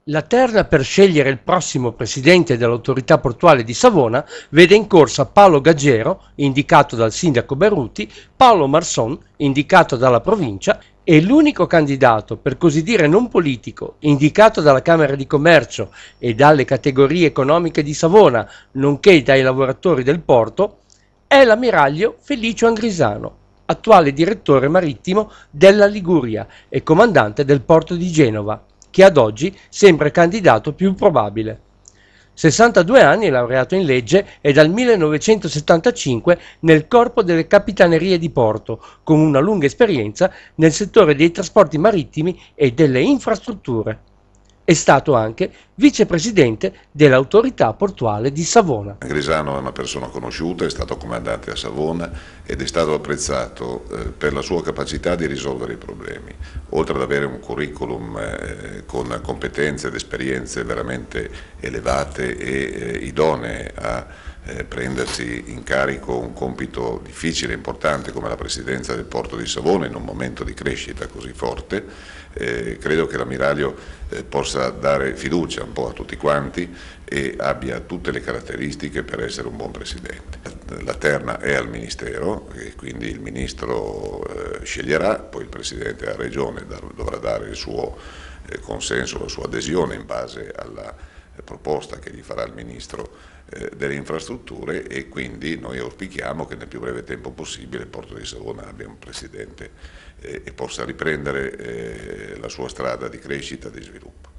La terna per scegliere il prossimo presidente dell'Autorità Portuale di Savona vede in corsa Paolo Gaggero, indicato dal sindaco Berruti, Paolo Marson, indicato dalla provincia, e l'unico candidato, per così dire non politico, indicato dalla Camera di Commercio e dalle categorie economiche di Savona, nonché dai lavoratori del porto, è l'ammiraglio Felicio Angrisano, attuale direttore marittimo della Liguria e comandante del porto di Genova, che ad oggi sembra il candidato più probabile. 62 anni, laureato in legge, e dal 1975 nel corpo delle capitanerie di porto, con una lunga esperienza nel settore dei trasporti marittimi e delle infrastrutture. È stato anche vicepresidente dell'Autorità Portuale di Savona. Grisano è una persona conosciuta, è stato comandante a Savona ed è stato apprezzato per la sua capacità di risolvere i problemi, oltre ad avere un curriculum con competenze ed esperienze veramente elevate e idonee a prendersi in carico un compito difficile e importante come la presidenza del Porto di Savona in un momento di crescita così forte. Credo che l'ammiraglio possa dare fiducia un po' a tutti quanti e abbia tutte le caratteristiche per essere un buon presidente. La terna è al Ministero e quindi il Ministro sceglierà, poi il Presidente della Regione dovrà dare il suo consenso, la sua adesione in base alla proposta che gli farà il Ministro delle infrastrutture, e quindi noi auspichiamo che nel più breve tempo possibile il Porto di Savona abbia un Presidente e possa riprendere la sua strada di crescita e di sviluppo.